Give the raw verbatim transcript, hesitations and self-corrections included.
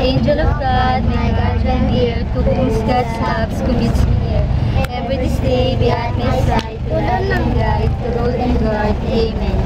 angel of God, my guardian dear, to whom God's love commits me here. Ever this day be at my side, to love and guide, to rule and guard. Amen.